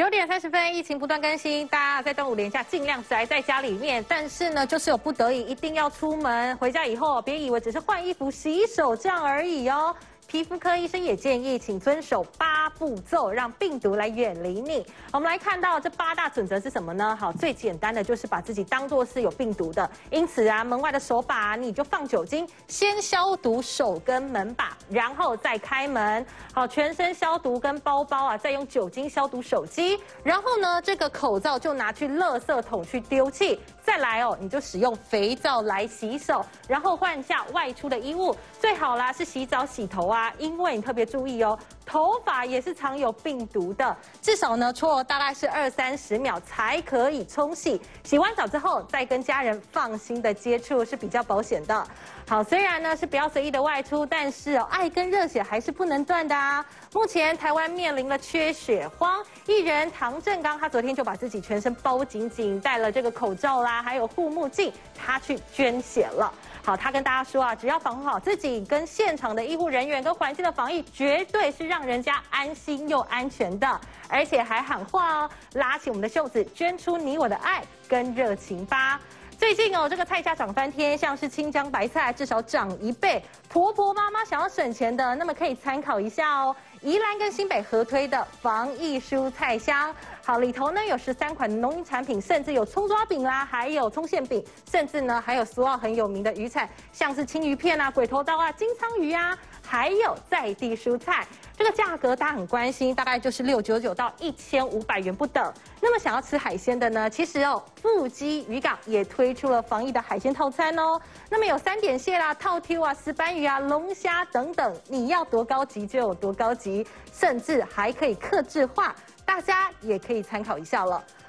9点30分，疫情不断更新，大家在端午连假尽量宅在家里面，但是呢，就是有不得已一定要出门。回家以后，别以为只是换衣服、洗手这样而已哦。皮肤科医生也建议，请遵守8步骤，让病毒来远离你。我们来看到这8大准则是什么呢？好，最简单的就是把自己当作是有病毒的，因此啊，门外的手把你就放酒精，先消毒手跟门把，然后再开门。好，全身消毒跟包包啊，再用酒精消毒手机，然后呢，这个口罩就拿去垃圾桶去丢弃。再来哦，你就使用肥皂来洗手，然后换下外出的衣物，最好啦是洗澡洗头啊，因为你特别注意哦，头发也是藏有病毒的，至少呢搓大概是20-30秒才可以冲洗。洗完澡之后再跟家人放心的接触是比较保险的。好，虽然呢是不要随意的外出，但是哦爱跟热血还是不能断的啊。目前台湾面临了缺血荒，艺人唐正刚他昨天就把自己全身包紧紧，戴了这个口罩啦，还有护目镜，他去捐血了。好，他跟大家说啊，只要防护好自己，跟现场的医护人员跟环境的防疫，绝对是让人家安心又安全的，而且还喊话哦，拉起我们的袖子，捐出你我的爱跟热情吧。最近哦，这个菜价涨翻天，像是青江白菜至少涨1倍。婆婆妈妈想要省钱的，那么可以参考一下哦。宜兰跟新北合推的防疫蔬菜箱，好，里头呢有13款农渔产品，甚至有葱抓饼啦，还有葱馅饼，甚至呢还有苏澳很有名的渔产，像是青鱼片啊、鬼头刀啊、金鲳鱼啊，还有在地蔬菜。这个价格大家很关心，大概就是699到1500元不等。那么想要吃海鲜的呢，其实哦，富基渔港也推出了防疫的海鲜套餐哦。那么有3点蟹啦、套 Q 啊、石斑鱼啊、龙虾等等，你要多高级就有多高级，甚至还可以客制化，大家也可以参考一下了。